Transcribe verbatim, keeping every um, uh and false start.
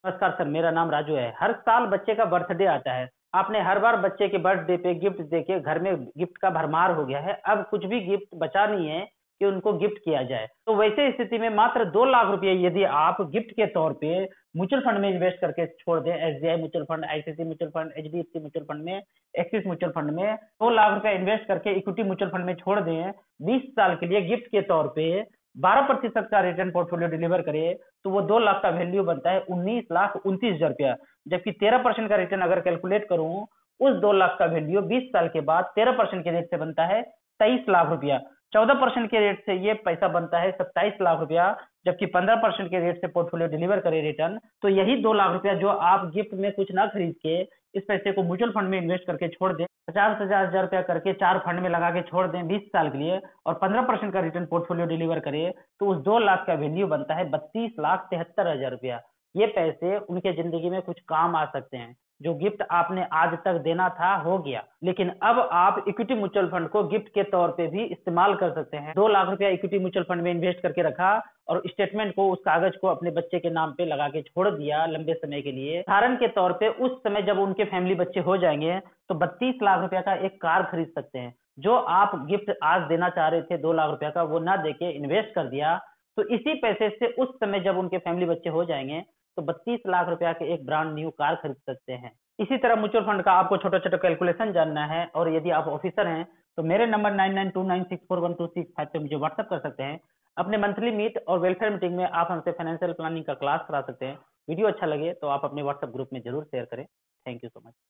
नमस्कार सर, मेरा नाम राजू है। हर साल बच्चे का बर्थडे आता है। आपने हर बार बच्चे के बर्थडे पे गिफ्ट देके घर में गिफ्ट का भरमार हो गया है। अब कुछ भी गिफ्ट बचा नहीं है कि उनको गिफ्ट किया जाए। तो वैसे स्थिति में मात्र दो लाख रुपए यदि आप गिफ्ट के तौर पे म्यूचुअल फंड में इन्वेस्ट करके छोड़ दें, SBI mutual fund, ICC mutual fund, HDFC mutual fund में, एक्सिस म्यूचुअल फंड में दो लाख रुपए इन्वेस्ट करके इक्विटी म्यूचुअल फंड में छोड़ दें, बीस साल के लिए गिफ्ट के तौर पे बारह प्रतिशत का रिटर्न पोर्टफोलियो डिलीवर करे, तो वो दो लाख का वैल्यू बनता है उन्नीस लाख उनतीस हजार रुपया। जबकि तेरह परसेंट का रिटर्न अगर कैलकुलेट करूं, उस दो लाख का वैल्यू बीस साल के बाद तेरह परसेंट के रेट से बनता है तेईस लाख रुपया। चौदह परसेंट के रेट से ये पैसा बनता है सत्ताईस लाख रुपया। जबकि पंद्रह परसेंट के रेट से पोर्टफोलियो डिलीवर करे रिटर्न, तो यही दो लाख रुपया जो आप गिफ्ट में कुछ ना खरीद के इस पैसे को म्यूचुअल फंड में इन्वेस्ट करके छोड़ दें, पचास पचास हजार रुपया करके चार फंड में लगा के छोड़ दें बीस साल के लिए, और पंद्रह परसेंट का रिटर्न पोर्टफोलियो डिलीवर करे, तो उस दो लाख का वैल्यू बनता है बत्तीस लाख तिहत्तर हजार रुपया। ये पैसे उनके जिंदगी में कुछ काम आ सकते हैं। जो गिफ्ट आपने आज तक देना था हो गया, लेकिन अब आप इक्विटी म्यूचुअल फंड को गिफ्ट के तौर पे भी इस्तेमाल कर सकते हैं। दो लाख रुपया इक्विटी म्यूचुअल फंड में इन्वेस्ट करके रखा और स्टेटमेंट को, उस कागज को अपने बच्चे के नाम पे लगा के छोड़ दिया लंबे समय के लिए। उदाहरण के तौर पे उस समय जब उनके फैमिली बच्चे हो जाएंगे तो बत्तीस लाख रुपया का एक कार खरीद सकते हैं। जो आप गिफ्ट आज देना चाह रहे थे दो लाख रुपया का, वो ना देके इन्वेस्ट कर दिया, तो इसी पैसे से उस समय जब उनके फैमिली बच्चे हो जाएंगे तो बत्तीस लाख रुपया के एक ब्रांड न्यू कार खरीद सकते हैं। इसी तरह म्यूचुअल फंड का आपको छोटा छोटा कैलकुलेशन जानना है, और यदि आप ऑफिसर हैं तो मेरे number nine nine two nine six four one two six five पे मुझे व्हाट्सअप कर सकते हैं। अपने मंथली मीट और वेलफेयर मीटिंग में आप हमसे फाइनेंशियल प्लानिंग का क्लास करा सकते हैं। वीडियो अच्छा लगे तो आप अपने व्हाट्सएप ग्रुप में जरूर शेयर करें। Thank you so much.